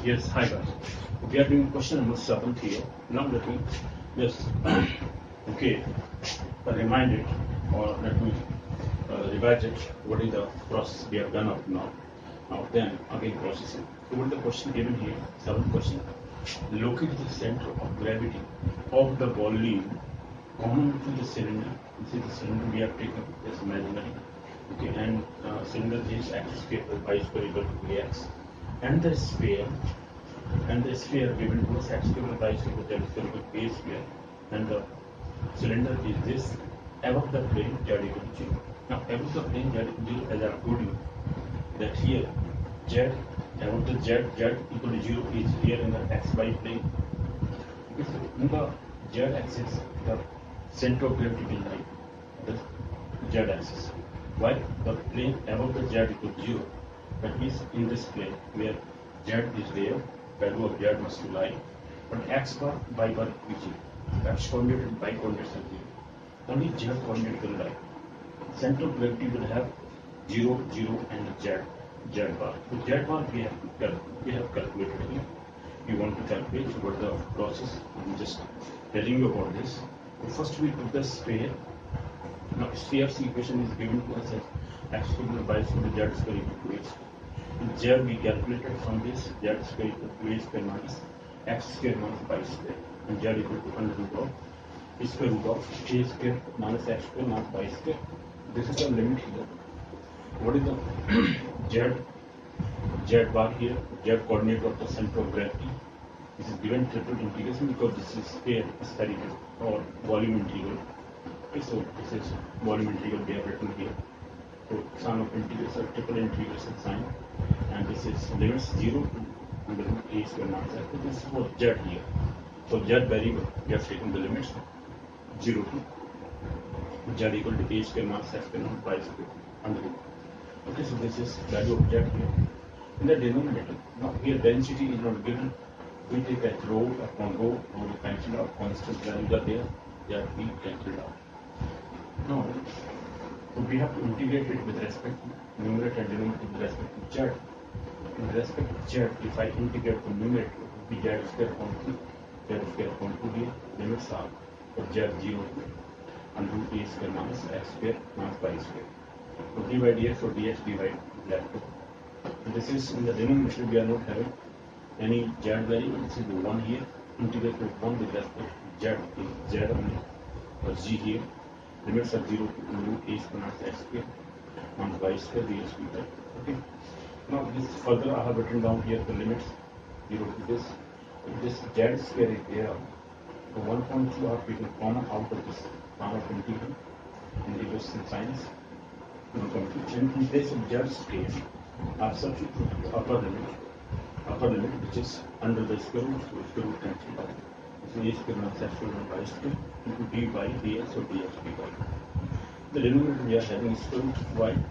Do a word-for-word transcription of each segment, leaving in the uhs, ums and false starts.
Yes, hi guys. We are doing question number seven here. Now let me just okay remind it or let me uh, revise it. What is the process we have done up now? Now then again processing. So what is the question given here? Seventh question. Locate the center of gravity of the volume common to the cylinder. This is the cylinder we have taken as imaginary. Okay, and uh, cylinder is x square by square equal to ax, and the sphere and the sphere given to us x square by square z square equal to a square, and the cylinder is this above the plane z equal to zero. Now above the plane z equal to zero, as I have told you that here z above the z z equal to zero is here in the xy plane. Okay, so in the z axis the center of gravity will lie the z axis. Why? The plane above the z equal to zero, that means in this plane where z is there, value of z must lie, but x bar y bar is zero. X coordinate and y coordinates are zero. Only z coordinate will lie. Center of gravity will have zero, zero, and z, z bar. So z bar we have cal we have calculated here. You want to calculate what the process? I'm just telling you about this. So first we put the sphere. Now sphere's equation is given to us as x square by square z square equal to a square. Z we calculated from this z square equal to a square minus x square minus y square, and z equal to under root of square root of a square minus x square minus y square. This is the limit here. What is the z z bar here? Z coordinate of the center of gravity. This is given triple integration because this is sphere spherical or volume integral. Okay, so this is volume integral we have written here. So sign of integration, triple integration sign, and this is limits zero to under root a square minus x. So this is for z here. So z variable we have taken the limits zero to z equal to a square minus x square minus y square under root. Okay, so this is value of z here. In the denominator, now here density is not given. We take as rho upon rho, rho we cancel out, constant values are there, that we cancel out. Now, we have to integrate it with respect to numerator and denominator with respect to z. With respect to z, if I integrate the numerator, it will be z square upon two, z square upon two here, limits are for z zero and root a square minus x square minus y square. So d by dx or dx dy left. So this is in the denominator, we are not having any z variable. This is the one here, integrate with one with respect to z, is z only, or g here. Limits are zero to root a square minus x square minus y square dx dy. Okay. Now this further I have written down here the limits zero to this. If this z square is there, so one point two are taken common out of this form of integral, integration signs. In place of z square, I have substituted the upper limit, upper limit which is under the square root, so square root cancelled out. So a square minus x square minus y square into dy dx or dx dy. The denominator we are having is square root of y.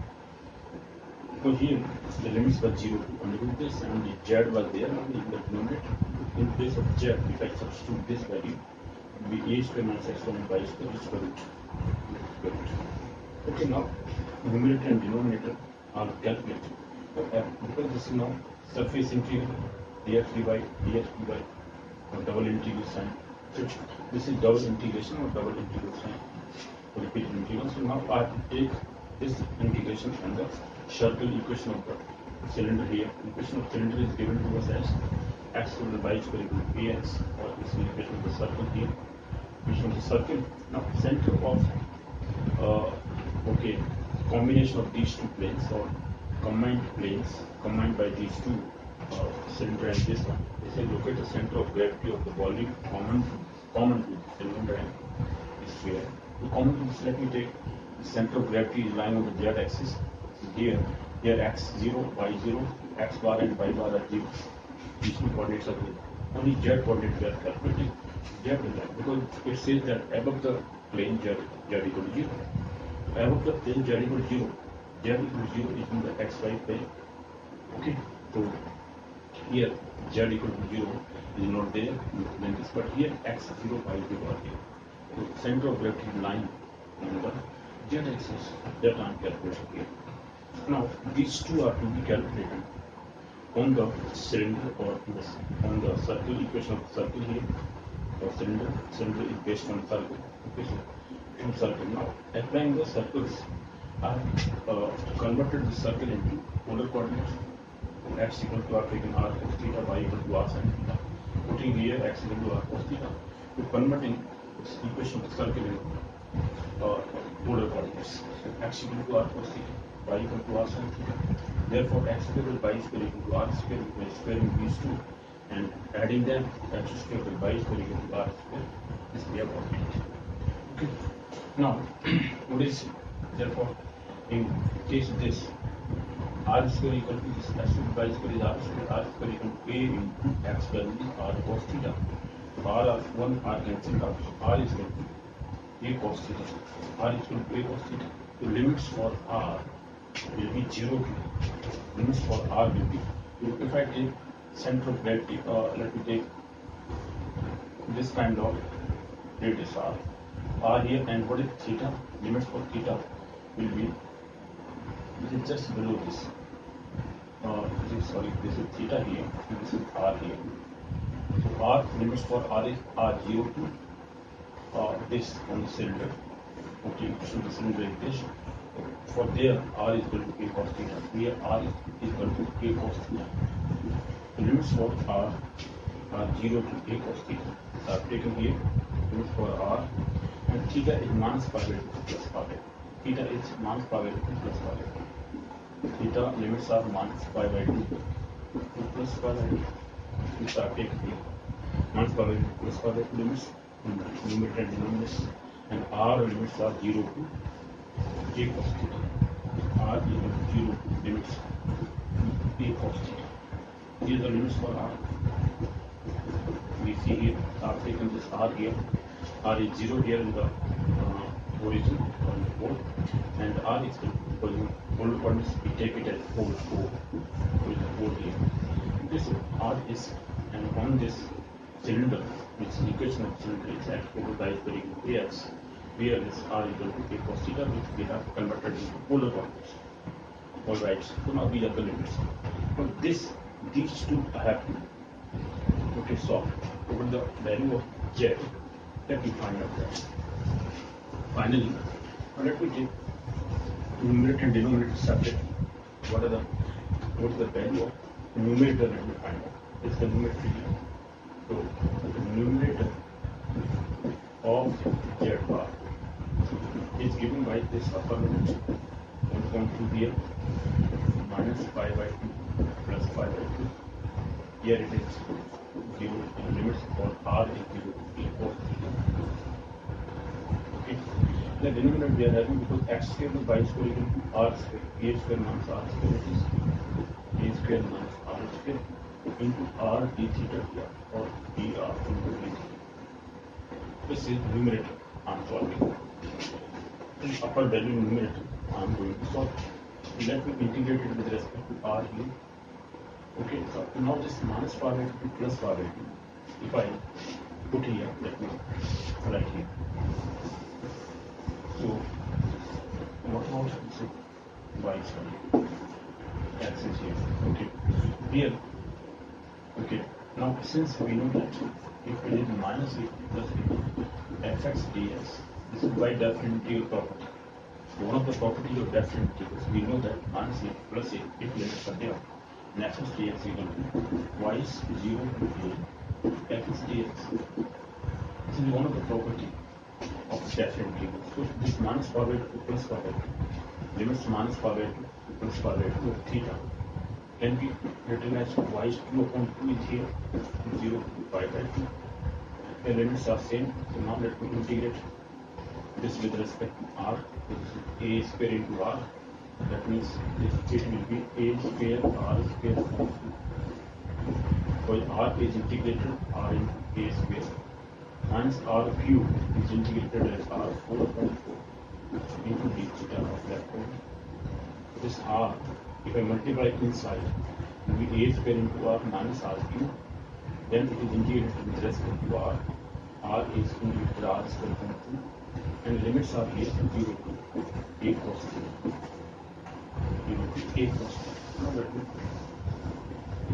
So here the limits were zero to under root this, and the z was there only in the denominator. In place of z, if I substitute this value, it will be a square minus x square minus y square is square root. Square root. Okay, now numerator and denominator are calculated. Uh, because this is now surface integral dx dy dx dy or double integral sign. So this is double integration or double integral sign or repeated integral. So now I have to take this integration from the circle equation of the cylinder here. Equation of cylinder is given to us as x square by square equal to ax, or this is equation of the circle here. Equation of the circle. Now center of uh, okay combination of these two planes or combined planes combined by these two uh, cylinder and this one. They say locate the center of gravity of the volume common to common to the cylinder and the sphere. So common to this, let me take the center of gravity is lying on the z axis. So here, here x zero, y zero, x bar and y bar are zero. These two coordinates are zero. Only z coordinate we are calculating. Z is that because it says that above the plane z, z equal to zero. Above the plane z equal to zero. Z equal to zero is in the xy plane. Okay, so here z equal to zero is not there in this, but here x zero, y zero are here. So center of gravity line on the z axis that I am calculating here. Now these two are to be calculated on the cylinder or on the circle equation of the circle here, or cylinder, cylinder is based on circle, okay, so in circle. Now applying the circles, I have uh, converted the circle into polar coordinates. X equal to r taken r cos theta, y equal to r sin theta. Putting here x equal to r cos theta, to converting this equation of the circle into uh, polar coordinates. So x equal to r cos theta, y equal to r sin theta. Therefore, x square plus y square equal to r square, by squaring these two and adding them, x square plus y square equal to r square. This we have obtained. Okay. Now, what is therefore in case of this, r square equal to this x square by square is r square, r square equal to a into x square is r cos theta. So r of one r cancelled out. So r is equal to a cos theta. R is equal to a cos theta. The limits for r will be zero to limits for r will be. If I take center of gravity, uh, let me take this kind of radius r, r here, and what is theta? Limits for theta will be. This is just below this. Uh, this is, sorry, this is theta here, and this is r here. So r limits for r is r zero to uh, this on the cylinder. Okay, so the cylinder is this. For there, r is equal to a cos theta. Here, r is equal to a cos theta. The limits for r are zero to a cos theta. So I have taken here limits for r, and theta is minus pi by two plus pi by two. Theta is minus pi by two plus pi by two. Theta limits are minus pi by two, two plus pi by two. Which are taken here. Minus pi by two plus pi by two limits in the numerator and denominator, and r limits are zero to a cos theta. R equal to zero limits a cos theta. These are the limits for r. We see here, I have taken this r here. R is zero here in the uh, origin on the pole, and r is equal to polar coordinates. We take it as pole four, which is pole here. This r is, and on this cylinder, which is the equation of cylinder is x equal to y square equal to ax. Here is r equal to a cos theta, which we have converted into polar coordinates. Alright, so now these are the limits. Now this, these two I have to okay, solve over the value of z. Let me find out that. Finally, now let me take numerator and denominator separate. What are the what is the value of numerator? Let me find out. It's the numerator here. So the numerator of z bar is given by this upper limit one point two here minus pi by two plus pi by two. Here it is zero, and limits for r is zero to a cos theta. Okay. The denominator we are having, because x square plus y square equal to r square, a square minus r square, it is a square minus r square into r d theta here, or dr into d theta. This is numerator I am solving. The upper value numerator I am going to solve. Let me integrate it with respect to r here. Okay, so now this minus pi by two plus pi by two, if I put here, let me write here. So, what about so y sorry, x is here. Okay, here. Okay, now since we know that if it is minus a plus a, fx dx, this is by definite integral property. So one of the properties of definite integrals, we know that minus a plus a, if limits are there, and fx dx equal to y is zero to a, fx dx. This is one of the properties of definite integrals. So this minus pi by two plus pi by two, limits minus pi by two plus pi by two of theta can be written as y is two upon two is here, zero to pi by two. The limits are same, so now let me integrate this with respect to r, which is a square into r. That means this it will be a square r square upon two. Because r is integrated r into a square. Minus r cube is integrated as r four upon four into d theta of that point. This r, if I multiply inside, it will be a square into r minus r cube. Then it is integrated with respect to r. R is integrated r square upon two. And limits are here zero to a cos theta. zero to a cos theta. Now let me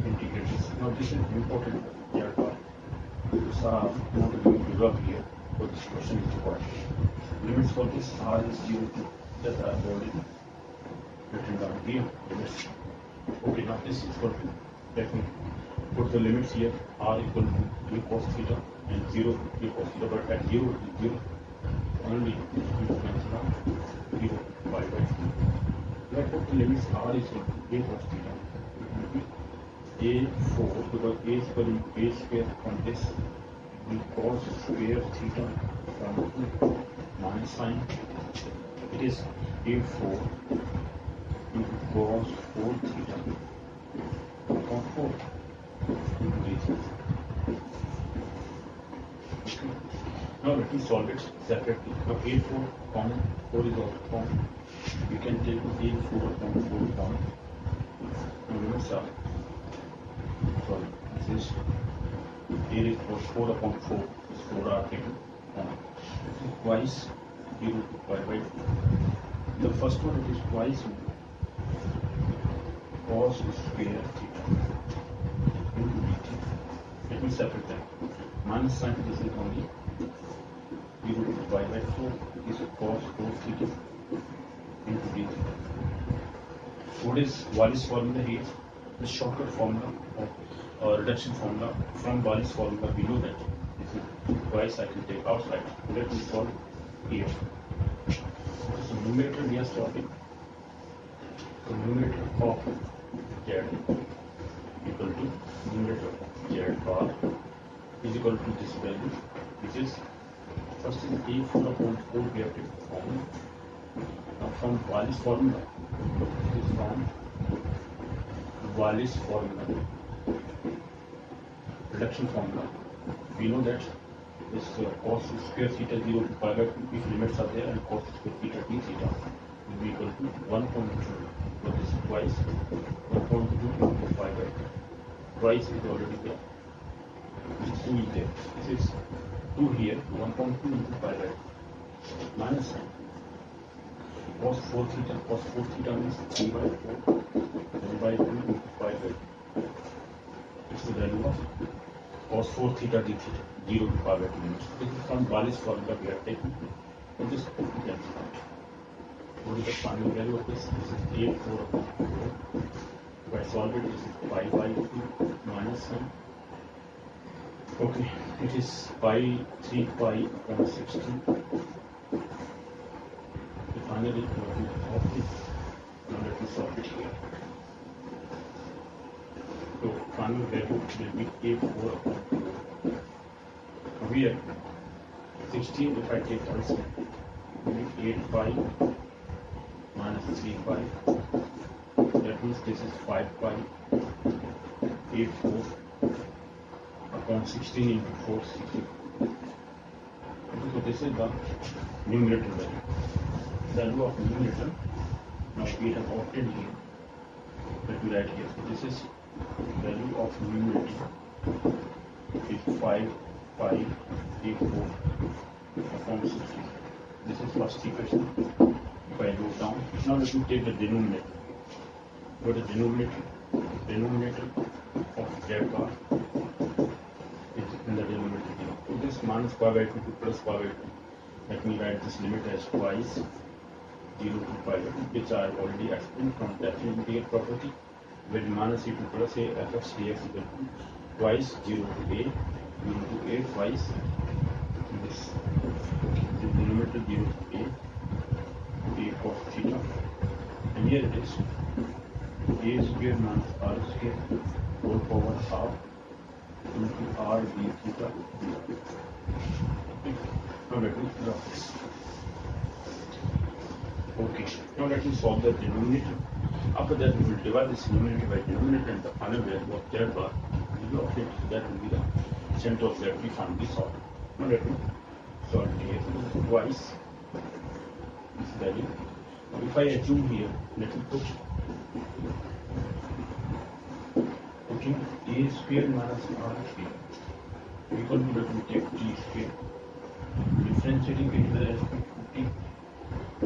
Now this is important here part. This are not going to rub here, but this question is required. Limits for this r is zero to that I have already written down here. Limits. Okay, now this is equal to, let me put the limits here. R equal to u cos theta and zero to u cos theta, but at zero to zero only you can now zero pi by two. Now put the limits r is equal to a cos theta. A four, because a is equal to a square from this, we cos square theta from two minus sine. It is a four into cos four theta upon four into this. Okay. Now let me solve it separately. Now a four common, four is also common. We can take a four upon four common. Now limits are, sorry, this is a is four upon four, is four are taken common. Twice zero to pi by two. The first one, it is twice cos square theta into dt. Let me separate them. Minus sign, this is only zero to pi by four, is cos four theta into dt. What is Wallis formula here? The shortcut formula of uh, reduction formula from Wallis formula, we know that this is twice I can take outside. Let me solve here. So numerator we are solving. So numerator of z equal to numerator of z bar is equal to this value, which is first is a four upon four we have taken common. Now from Wallis formula, it is from Wallis formula, reduction formula. We know that this uh, cos square theta zero to pi by two, if limits are there, and cos square theta d theta will be equal to one point two. So this is twice one point two into pi by two. Twice is already there. This two is there. This is two here, one point two into pi by two. Minus sign. Cos four theta, cos four theta means three by four. one by two into pi by two. It's the value of cos four theta d theta, zero to pi by two limits. This is from Wallis formula we have taken. So this we can find. What is the final value of this? This is a four upon four. If I solve it, this is pi by two minus one. Okay, it is pi three pi upon sixteen. The final equation of this. Now let me solve it here. So final value will be a four upon four. Now here sixteen, if I take also, will be eight pi minus three pi. That means this is five pi. a four upon sixteen into four, sixty. So this is the numerator value. Value of numerator. Now we have obtained here. Let me write here. So this is value of numerator is five pi a four upon sixty. This is first equation. If I wrote down. Now let me take the denominator. What is denominator? Denominator of z bar is in the denominator here. So this minus pi by two to plus pi by two. Let me write this limit as twice zero to pi by two, which I already explained from definite integral property, where minus a to plus a fx dx equal to twice zero to a, zero to a twice this. Okay, the denominator zero to a, a cos theta, and here it is a square minus r square whole power half into r d theta. Okay. Now let me draw this. Okay, now let me solve the denominator. After that, we will divide this numerator by denominator, and the final value of z bar will be obtained. So that will be the center of z we finally solve. Now let me solve it here. So this is twice this value. Now if I assume here, let me put putting a square minus r square equal to, let me take t square, differentiating it with respect to t,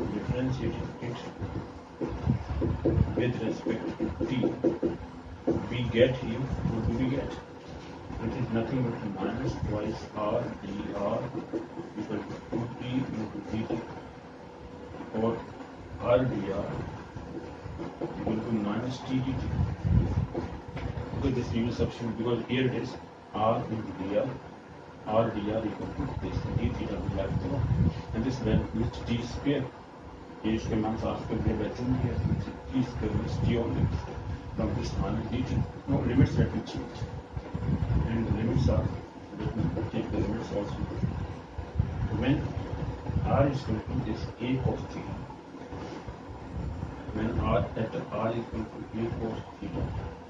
differentiating it with respect to t we get here, what do we get? It is nothing but minus twice R dr equal to two t into dt, or R dr equal to minus t dt. Okay, this we will substitute because here it is R into dr, R dr equal to this d theta will have to, and this value is t square. A square minus R square we have assumed here, t square is t only from this minus dt. No limits that will change, and the limits are, let me take the limits also. When R is equal to this a cos theta, when R at R is equal to a cos theta,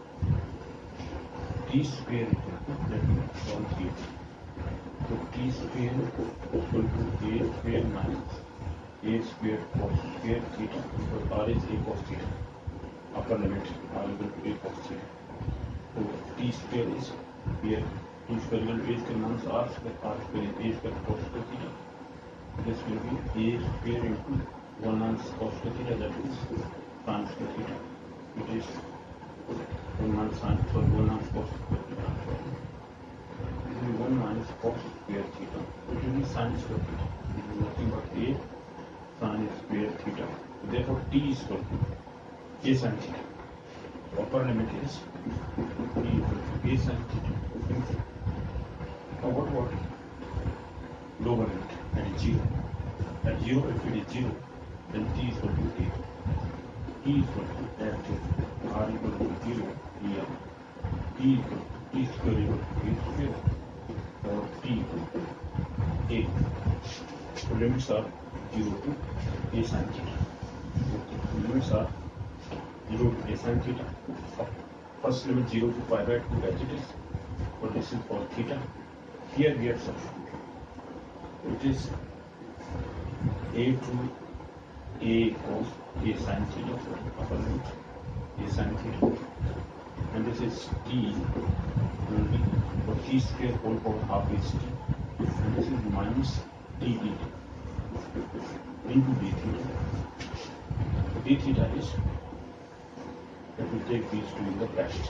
t square is equal to, let me solve here. So t square is equal to a square minus a square cos square theta, because R is a cos theta, upper limit R equal to a cos theta. So t square is here, t square equal to a square minus R square, R square is a square cos square theta. This will be a square into one minus cos square theta, that is sin square theta. It is one minus sin, sorry, one minus cos square theta. It will be one minus cos square theta. It will be sin square theta. It is nothing but a sin square theta. Therefore, t is equal to a sin theta. Upper limit is t equal to a sin theta. Now, what about lower limit at zero? At zero, if it is zero, then t is equal to a. T is equal to at R equal to zero here. T equal to t square equal to a square, or t equal to a. So limits are zero to a sin theta. Okay. Limits are zero to a sin theta. First limit zero to pi by two as it is, but this is for theta. Here we have substituted. It is a to a cos a sin theta for upper limit, a sin theta, and this is t only for t square whole power half is t, and this is minus d dt into d theta. D theta is, let me take these two in the bracket.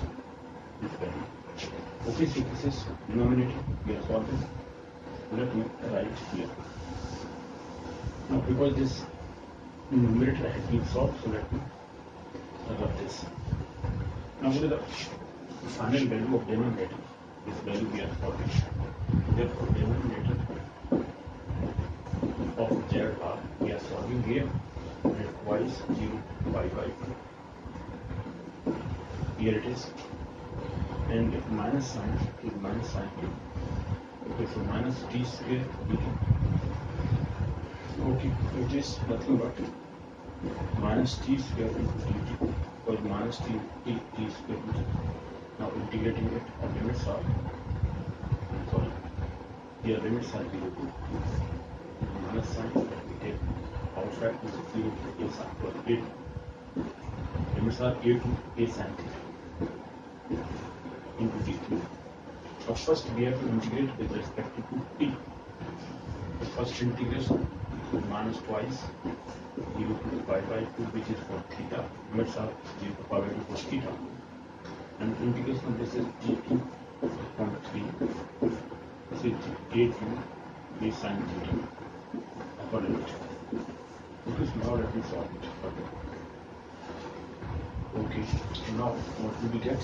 Okay, so this is denominator we are solving. Let me write here. Now, because this numerator has been solved, so let me rub this. Now, what is the final value of denominator? This value we are solving. Therefore, denominator of Z R we are solving here at twice zero pi by two. Here it is, and if minus sign is minus sign here. Okay, so minus t square dt. Okay, it is nothing but minus t square into dt, or minus t, t, t square dt. Now integrating it, our limits are, sorry, here limits are zero to minus sign that we take outside is zero to a sin, or a. Limits are a to a sin theta into dt. Now first we have to integrate with respect to t. The first integration is minus twice zero to pi by two, which is for theta. Limits are zero to pi by two for theta. And integration of this is g two upon three. This is a to a sin theta upper limit. Because now let me solve it further. Okay, now what do we get?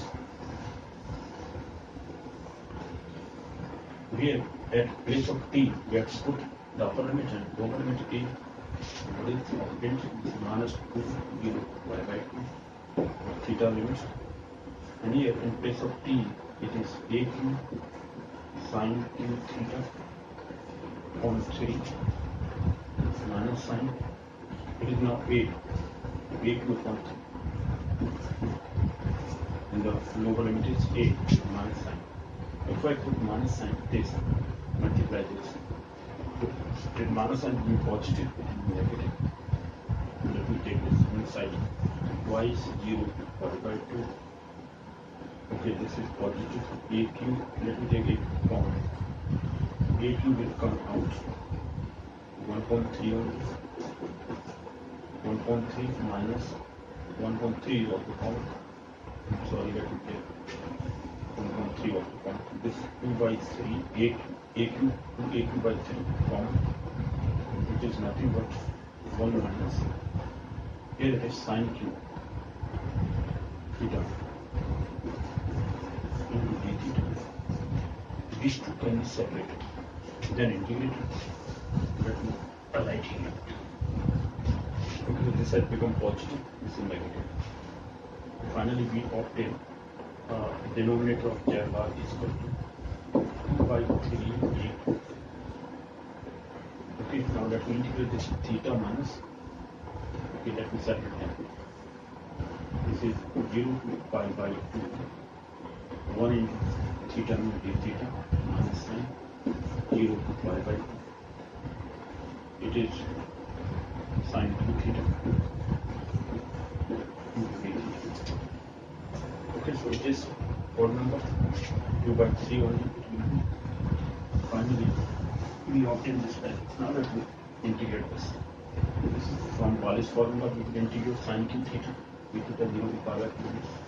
Here at place of t, we have to put the upper limit and lower limit a. What is the limit? Is minus two zero pi by two theta limit. And here in place of t, it is a q sin q theta on three minus sin. It is now a a q upon three. And the lower limit is a minus sin. If I put minus sign this, multiply this, did minus sign be positive, it will be negative. Let me take this inside, twice zero pi by two. Okay, this is positive, a q, let me take it common. A q will come out, one point three only. one point three minus one point three is also common. sorry, let me take one point three of the comma. This two by three, a, a cube, two a cube by three, comma, which is nothing but one minus, here it is sine cube, theta, into d theta. These two can be separated, then integrated. Let me write here. Okay, so this has become positive, this is negative. Finally, we obtain uh, denominator of z bar is equal to two by three a. Okay, now let me integrate this theta minus. Okay, let me separate them. This is zero to pi by two. one into theta mu d theta minus sine zero to pi by two. It is sine two theta into d theta. Okay, so it is odd number two by three only. It will be. Finally, we obtain this value. Now let me integrate this. This is from Wallis formula. We will integrate sine cube theta d theta zero to pi by two.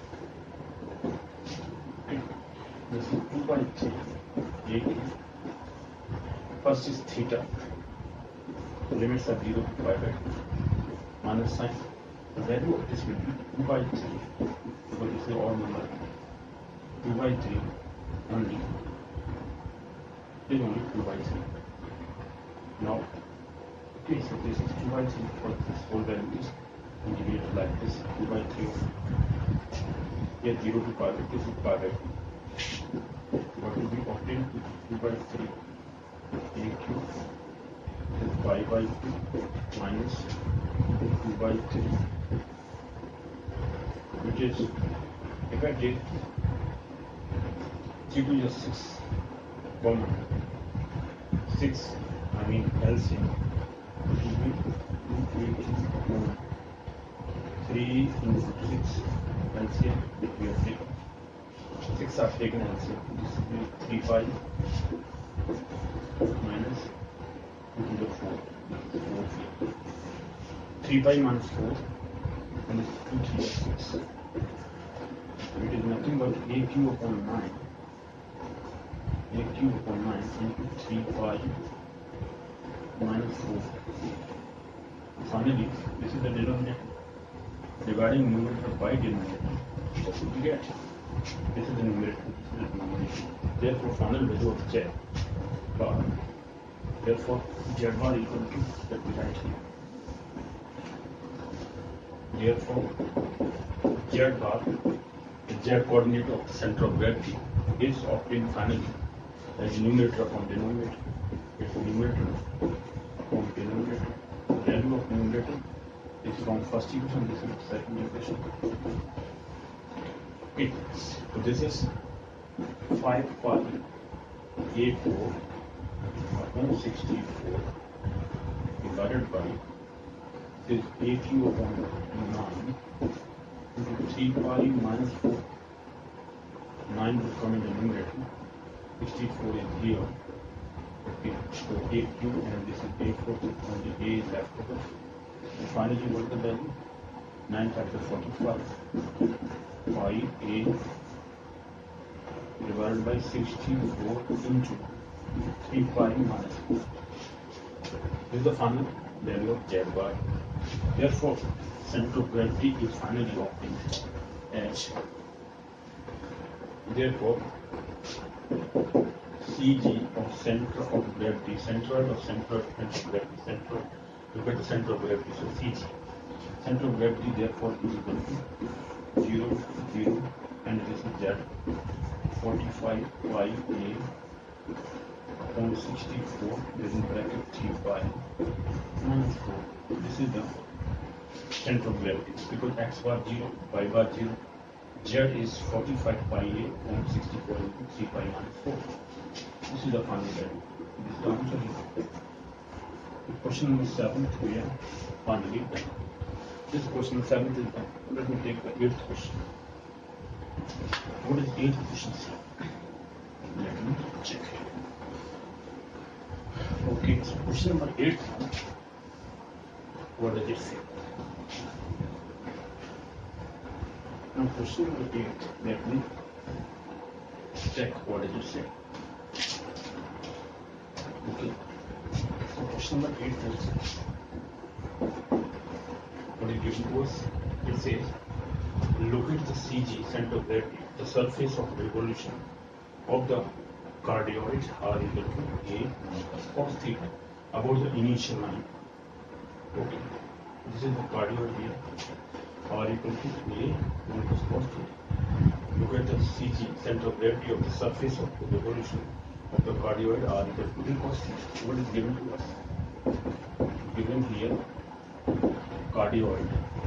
Okay, this is two by three a cube. First is theta. The limits are zero to pi by two minus sine. The value of this will be two by three, because this is odd number. two by three only is only two by three. Now, okay, so this is two by three, for this whole value is integrated like this, two by three. Here zero to pi by two, this is pi by two. What will be obtained? two by three a cube is pi by two minus two by three, which is, if I take three to just six, comma six, I mean L C M, it will be two eighty upon three into six L C M, we have taken six are taken L C M. This will be three pi minus into the four, four three pi minus four, and this is two three six. It is nothing but a cube upon nine, a cube upon nine into three pi minus four. Finally, this is the denominator. Dividing numerator by denominator, what would you get? This is the numerator, this is the denominator. Therefore, final value of z bar. Therefore, z bar equal to, let me write here. Therefore, z bar, the z coordinate of the center of gravity, is obtained finally as numerator upon denominator. It's numerator upon denominator. The value of numerator is from first equation, this is second equation. Okay, so this is five pi a four upon sixty-four divided by this a cube upon nine into three pi minus four. nine will come in the numerator, sixty-four is here. Okay, so a cube and this is a four, only a is left over. And finally, what is the value? nine factor forty-five. Pi a divided by sixty-four into three pi minus four. This is the final value of z bar. Therefore, center of gravity is finally obtained as. Therefore, C G of center of gravity, centroid of center of gravity, centroid. Look at the center of gravity. So C G, center of gravity, therefore, is equal to zero, zero, and this is z, forty-five pi a upon sixty-four, this is bracket three pi minus four. This is the center of gravity, because x bar zero, y bar zero, z is forty-five pi a upon sixty-four into three pi minus four. This is the final value. This is the answer here. Question number seven, we are finally done. This question seventh is done. Let me take the eighth question. What is eighth question? Let me check it. Okay, so question number eight. What does it say? Now question number eight, let me check what does it say. Okay. So question number eight is what it gives to us. It says locate the C G, center of gravity, the surface of revolution of the cardioid r equal to a minus cos theta about the initial line. Okay, this is the cardioid here, r equal to a minus cos theta. Look at the C G, center of gravity of the surface of the revolution of the cardioid r equal to a cos theta. What is given to us? Given here, cardioid.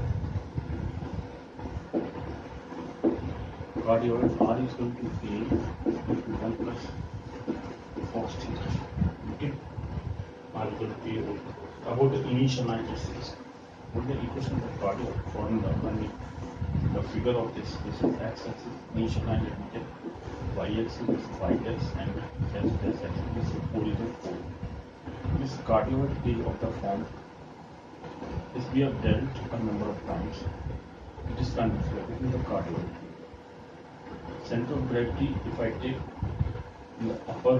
Cardioid r is equal to a into one plus cos theta. Okay, r equal to a whole. About the initial line, it says what the equation of the cardioid formula. I mean, the figure of this, this is x-axis, initial line, let me take y-axis is five x and x plus x is four is four. This cardioid is of the form is we have dealt a number of times. It is kind of like this is the cardioid. Center of gravity, if I take in the upper,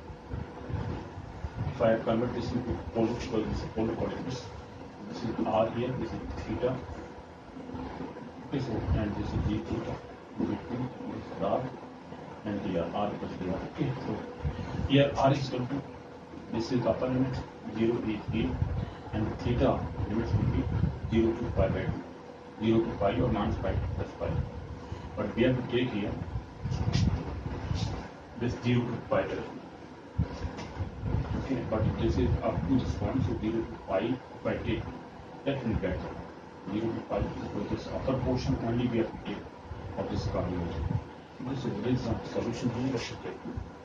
if I convert this into polar, because this is polar coordinates, this is r here, this is theta. Okay, so and this is d theta, between this is r and here r equals to r. Okay, so here r is equal to, this is upper limit, zero is a, and theta limits will be zero to pi by two, zero to pi or minus pi plus pi. But we have to take here this zero to pi by two. Okay, but this is up to this point, so zero to pi, if I take, that will get zero to pi, so this upper portion only we have to take of this cardioid. This is there is a solution here, let's take.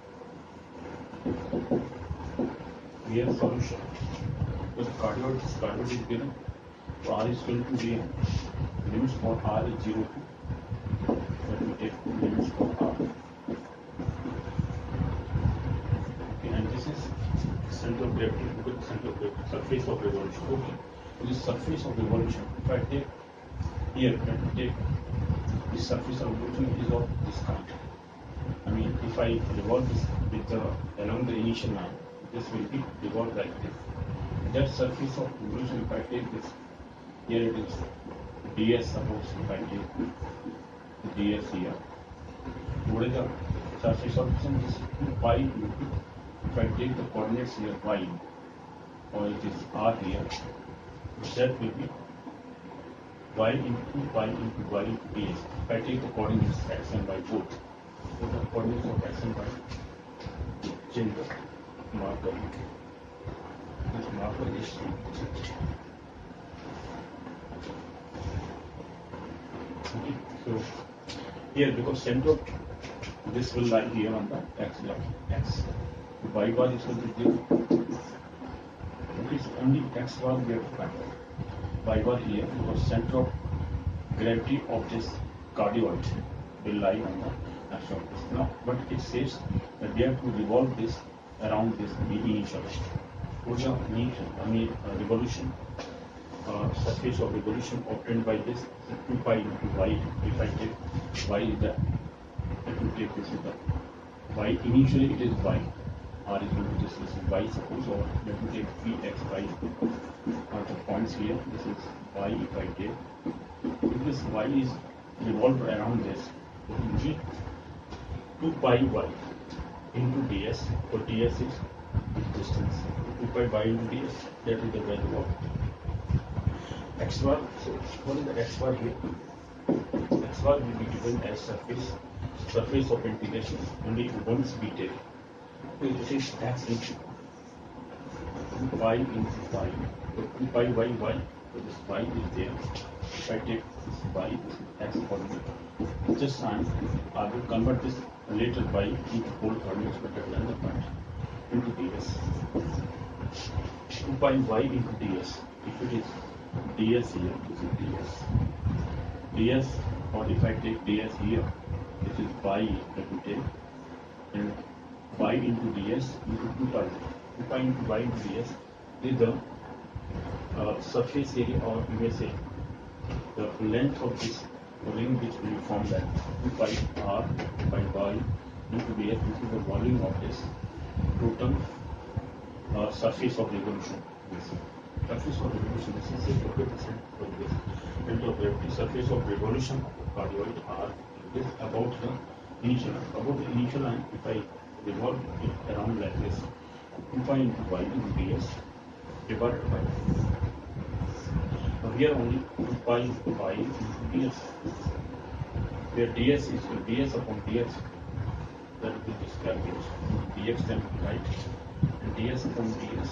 We have solution. So the cardioid, this cardioid is given, so r is equal to be limits for r is zero to, let me take limits for r. Okay, and this is center of gravity, look at the center of gravity, surface of revolution. Okay, so this surface of revolution, if I take here, let me take the surface of revolution is of this kind. I mean, if I revolve this with the along the initial line, this will be revolved like this. That surface of revolution, if I take this, here it is ds, suppose if I take ds here, what is the surface of revolution? This is two pi into, if I take the coordinates here y, or it is r here, that will be y into pi into y into ds. If I take the coordinates x and y both, so the coordinates of x and y, change the marker. This marker is okay. So here, because center of this will lie here on the x x. Y bar is equal to zero. Okay, so only x bar we have to find out. Y bar here, because center of gravity of this cardioid will lie on the axis of this. Now, but it says that we have to revolve this around this initial. What's the initial? I mean, uh, revolution, uh, surface of revolution obtained by this two pi into y. If I take y is the, if you take this is the y. Initially, it is y. R is equal to this, this is y, suppose, or let me take three x y are the points here. This is y if I take. If this y is revolved around this, it will be two pi y into ds, or ds is this distance. two pi y into ds, that is the value of x bar. So, what is the x bar here? X bar will be given as surface, surface of integration, only once we take. It is x into y into y. So two pi y y. So this y is there. If I take this y, this is x coordinate. Just time I will convert this later by into whole coordinates, but at another point into ds. two pi y into ds. If it is ds here, this is ds. ds, or if I take ds here, this is y. Let me take and y into ds into two pi. two pi into y into ds is the uh, surface area, or you may say the length of this ring which will form that two pi r by y into dx. This is the volume of this total uh, surface of revolution. This surface of revolution. This is fifty percent of this center of gravity surface of revolution of the cardioid r is about the initial line. About the initial line, if I revolve it around like this, two pi into y into ds divided by. Now here only two pi into y into ds. Where ds is ds upon dx, that will be this calculation. Dx then right, and ds upon ds,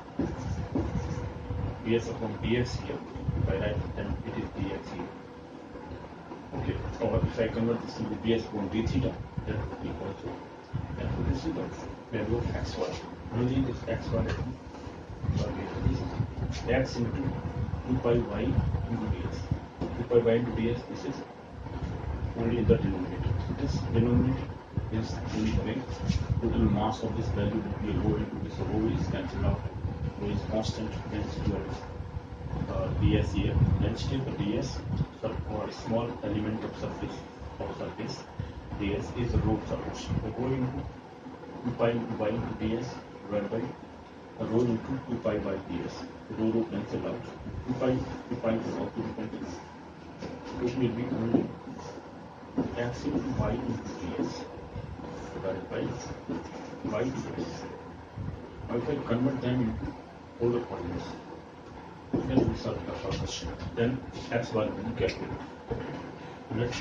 ds upon dx here. If I write then it is dx here. Okay, or if I convert this into ds upon d theta, that will be equal to, that will be the value of xy. Only this xy, x into two pi y into ds. two pi y into ds, this is only in the denominator. So this denominator is only the total mass of this value will be rho into this. Rho is cancelled out. Rho is constant density of uh, ds here. Density of the ds or small element of surface of surface ds is the rho surface. So rho into two pi into y into ds divided by rho into two pi by ds. Rho rho cancelled out. two pi two pi is also cancelled. It will be only x into y into ds divided by y ds. Now if I convert them into polar coordinates, then we solve the first question. Then x y will be calculated. Let's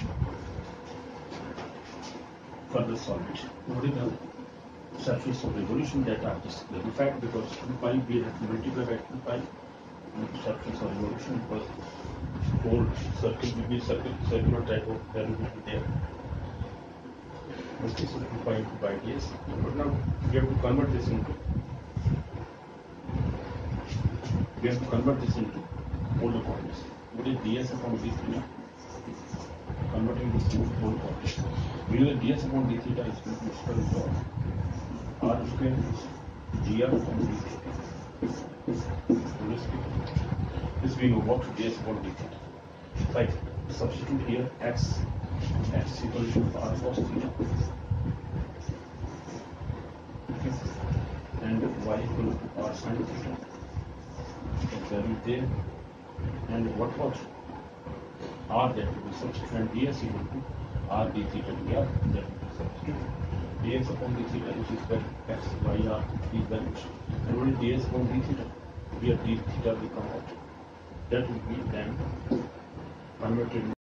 further solve it. What is the surface of revolution that I just clarified, because two pi we have to multiply by two pi into surface of revolution, because whole circle will be circle, circular type of value will be there. Okay, so two pi into pi ds. But now we have to convert this into we have to convert this into polar coordinates. What is ds upon d theta? Converting this into polar coordinates. We know that ds upon d theta is equal to square root of r square dr upon d theta. This we know what ds upon d theta. Right, substitute here x, x is equal to r cos theta, okay, and y equal to r sin theta. That value there, and what about r that will be substituted, and ds equal to r d theta dr, that will be substituted. Dx upon d theta, which is where x, y are these values, and what is ds upon d theta? Here d theta will come out. That will be then converted